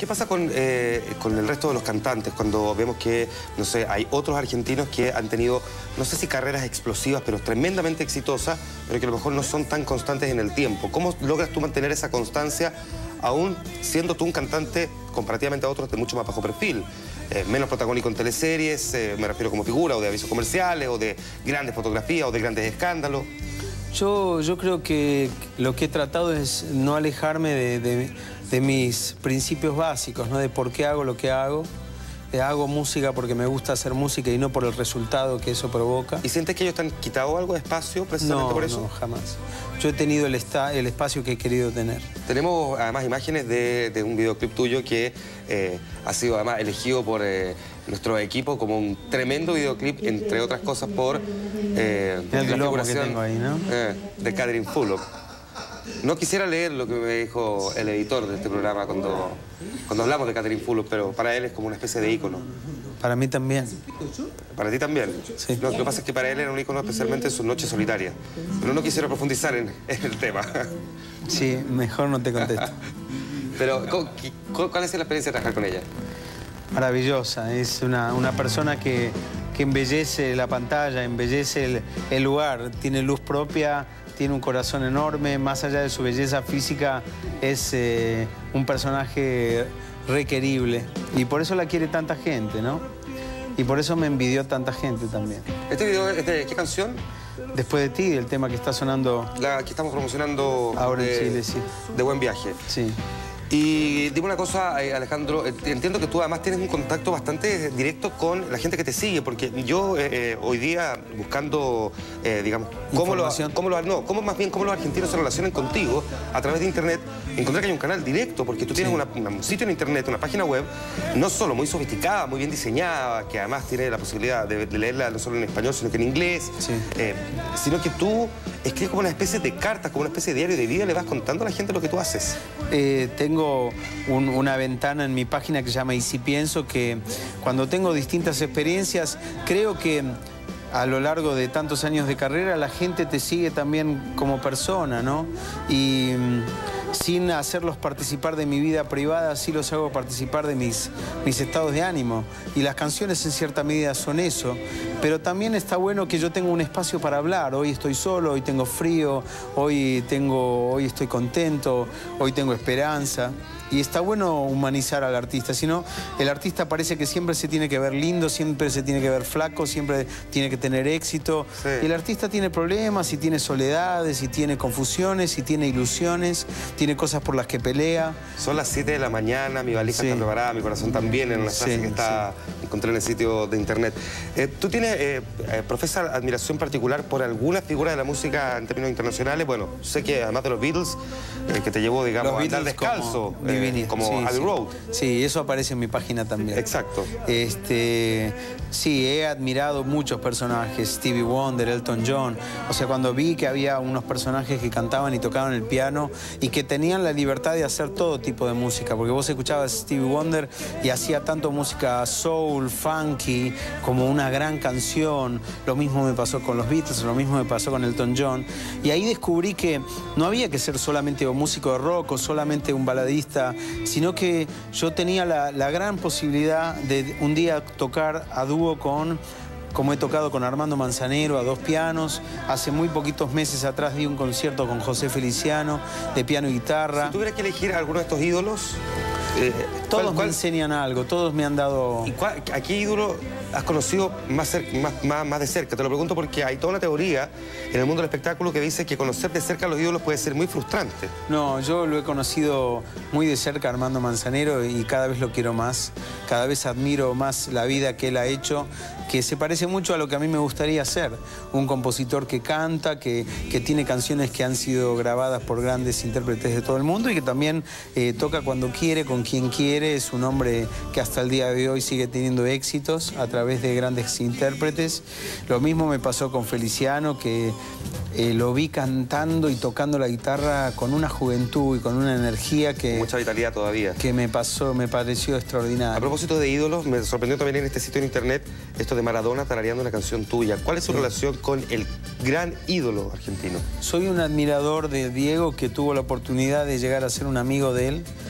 ¿Qué pasa con el resto de los cantantes cuando vemos que, no sé, hay otros argentinos que han tenido, no sé si carreras explosivas, pero tremendamente exitosas, pero que a lo mejor no son tan constantes en el tiempo? ¿Cómo logras tú mantener esa constancia aún siendo tú un cantante comparativamente a otros de mucho más bajo perfil? Menos protagónico en teleseries, me refiero como figura, o de avisos comerciales, o de grandes fotografías, o de grandes escándalos. Yo creo que lo que he tratado es no alejarme de mis principios básicos, ¿no? De por qué hago lo que hago. Hago música porque me gusta hacer música y no por el resultado que eso provoca. ¿Y sientes que ellos te han quitado algo de espacio precisamente por eso? No, jamás. Yo he tenido el espacio que he querido tener. Tenemos además imágenes de un videoclip tuyo que ha sido además elegido por nuestro equipo como un tremendo videoclip, entre otras cosas por la figuración que tengo ahí, ¿no? De Catherine Fulop. No quisiera leer lo que me dijo el editor de este programa cuando hablamos de Catherine Fulop, pero para él es como una especie de ícono. Para mí también. ¿Para ti también? Sí. Lo que pasa es que para él era un ícono especialmente en sus noches solitarias. Pero no quisiera profundizar en el tema. Sí, mejor no te contesto. Pero, ¿cuál es la experiencia de trabajar con ella? Maravillosa. Es una persona que embellece la pantalla, embellece el lugar, tiene luz propia, tiene un corazón enorme, más allá de su belleza física, es un personaje requerible. Y por eso la quiere tanta gente, ¿no? Y por eso me envidió tanta gente también. ¿Este video es de qué canción? Después de ti, el tema que está sonando... La que estamos promocionando ahora en Chile, sí. De Buen Viaje. Sí. Y dime una cosa, Alejandro, entiendo que tú además tienes un contacto bastante directo con la gente que te sigue, porque yo hoy día buscando, digamos, cómo los argentinos se relacionan contigo a través de internet, encontré que hay un canal directo, porque tú tienes un sitio en internet, una página web, no solo muy sofisticada, muy bien diseñada, que además tiene la posibilidad de leerla no solo en español, sino que en inglés, sino que tú escribes como una especie de cartas, como una especie de diario de vida, le vas contando a la gente lo que tú haces. Tengo una ventana en mi página que se llama Y Si Pienso, que cuando tengo distintas experiencias, creo que a lo largo de tantos años de carrera la gente te sigue también como persona, ¿no? Y sin hacerlos participar de mi vida privada, sí los hago participar de mis estados de ánimo. Y las canciones en cierta medida son eso. Pero también está bueno que yo tenga un espacio para hablar. Hoy estoy solo, hoy tengo frío, hoy estoy contento, hoy tengo esperanza. Y está bueno humanizar al artista, si no, el artista parece que siempre se tiene que ver lindo, siempre se tiene que ver flaco, siempre tiene que tener éxito. Sí. Y el artista tiene problemas, y tiene soledades, y tiene confusiones, y tiene ilusiones, tiene cosas por las que pelea. Son las 7 de la mañana, mi valija está preparada, mi corazón también, en una frase que encontré en el sitio de internet. ¿Tú profesas admiración particular por alguna figura de la música en términos internacionales? Bueno, sé que además de los Beatles, que te llevó, digamos, a andar descalzo. Como Abbey Road. Sí, eso aparece en mi página también. Exacto. Sí, he admirado muchos personajes, Stevie Wonder, Elton John. O sea, cuando vi que había unos personajes que cantaban y tocaban el piano y que tenían la libertad de hacer todo tipo de música, porque vos escuchabas a Stevie Wonder y hacía tanto música soul, funky, como una gran canción. Lo mismo me pasó con los Beatles, lo mismo me pasó con Elton John. Y ahí descubrí que no había que ser solamente un músico de rock o solamente un baladista, sino que yo tenía la gran posibilidad de un día tocar a dúo como he tocado con Armando Manzanero, a dos pianos. Hace muy poquitos meses atrás di un concierto con José Feliciano, de piano y guitarra. Si tuvieras que elegir alguno de estos ídolos... todos me enseñan algo, todos me han dado... ¿Y a qué ídolo has conocido más de cerca? Te lo pregunto porque hay toda una teoría en el mundo del espectáculo que dice que conocer de cerca a los ídolos puede ser muy frustrante. No, yo lo he conocido muy de cerca a Armando Manzanero y cada vez lo quiero más. Cada vez admiro más la vida que él ha hecho, que se parece mucho a lo que a mí me gustaría ser. Un compositor que canta, que tiene canciones que han sido grabadas por grandes intérpretes de todo el mundo y que también toca cuando quiere, con quien quiere. Es un hombre que hasta el día de hoy sigue teniendo éxitos a través de grandes intérpretes. Lo mismo me pasó con Feliciano, que lo vi cantando y tocando la guitarra con una juventud y con una energía que... Mucha vitalidad todavía. Que me pareció extraordinario. A propósito de ídolos, me sorprendió también en este sitio en internet esto de Maradona tarareando una canción tuya. ¿Cuál es su relación con el gran ídolo argentino? Soy un admirador de Diego, que tuvo la oportunidad de llegar a ser un amigo de él,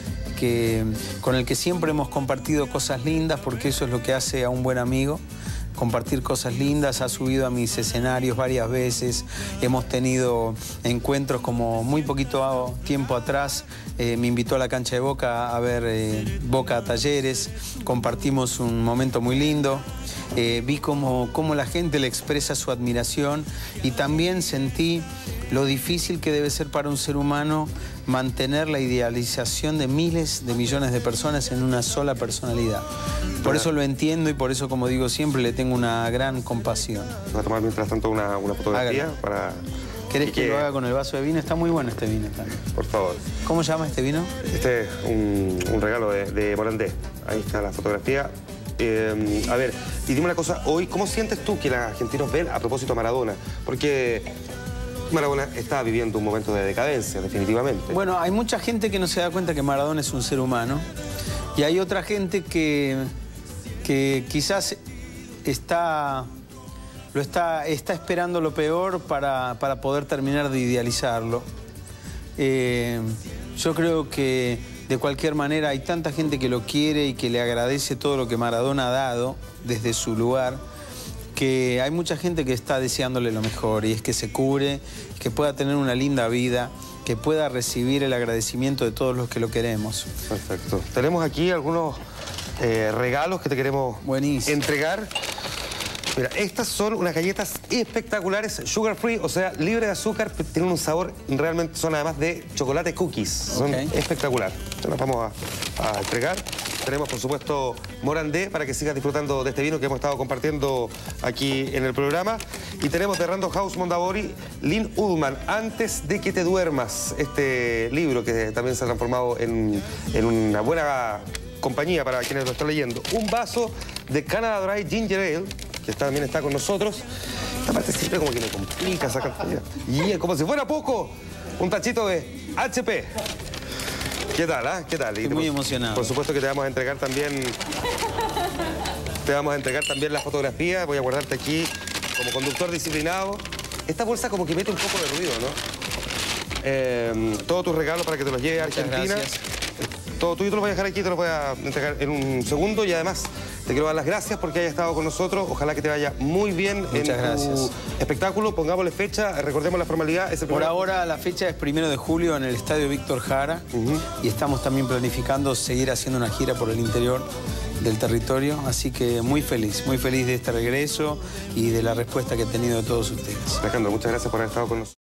con el que siempre hemos compartido cosas lindas, porque eso es lo que hace a un buen amigo. Compartir cosas lindas, ha subido a mis escenarios varias veces, hemos tenido encuentros como muy poquito tiempo atrás, me invitó a la cancha de Boca a ver Boca a Talleres, compartimos un momento muy lindo, vi cómo la gente le expresa su admiración y también sentí lo difícil que debe ser para un ser humano mantener la idealización de miles de millones de personas en una sola personalidad. Por eso lo entiendo y por eso, como digo siempre, le tengo una gran compasión. Voy a tomar mientras tanto una fotografía para... ¿Querés que lo haga con el vaso de vino? Está muy bueno este vino también. Por favor. ¿Cómo se llama este vino? Este es un regalo de Morandé. Ahí está la fotografía. A ver, y dime una cosa, hoy, ¿cómo sientes tú que los argentinos ven a propósito a Maradona? Porque Maradona está viviendo un momento de decadencia, definitivamente. Bueno, hay mucha gente que no se da cuenta que Maradona es un ser humano. Y hay otra gente que quizás está esperando lo peor para poder terminar de idealizarlo. Yo creo que de cualquier manera hay tanta gente que lo quiere y que le agradece todo lo que Maradona ha dado desde su lugar, que hay mucha gente que está deseándole lo mejor, y es que se cure, que pueda tener una linda vida, que pueda recibir el agradecimiento de todos los que lo queremos. Perfecto. Tenemos aquí algunos regalos que te queremos entregar. Mira, estas son unas galletas espectaculares, sugar free, o sea, libre de azúcar, tienen un sabor, realmente son además de chocolate cookies. Son espectacular. Las vamos a entregar. Tenemos, por supuesto, Morandé para que sigas disfrutando de este vino que hemos estado compartiendo aquí en el programa. Y tenemos de Random House Mondadori, Lynn Ullman, Antes de que te duermas. Este libro que también se ha transformado en una buena compañía para quienes lo están leyendo. Un vaso de Canada Dry Ginger Ale, que también está con nosotros. Esta parte siempre como que me complica sacar. Y como si fuera poco, un tachito de HP. ¿Qué tal, ¿Qué tal? Estoy muy emocionado. Por supuesto que te vamos a entregar también... la fotografía. Voy a guardarte aquí como conductor disciplinado. Esta bolsa como que mete un poco de ruido, ¿no? Todos tus regalos para que te los lleve a Argentina. Gracias. Todo tuyo te lo voy a dejar aquí, te lo voy a entregar en un segundo. Y además te quiero dar las gracias porque hayas estado con nosotros. Ojalá que te vaya muy bien en tu espectáculo. Pongámosle fecha, recordemos la formalidad. Por ahora la fecha es 1 de julio en el Estadio Víctor Jara. Y estamos también planificando seguir haciendo una gira por el interior del territorio. Así que muy feliz de este regreso y de la respuesta que he tenido de todos ustedes. Alejandro, muchas gracias por haber estado con nosotros.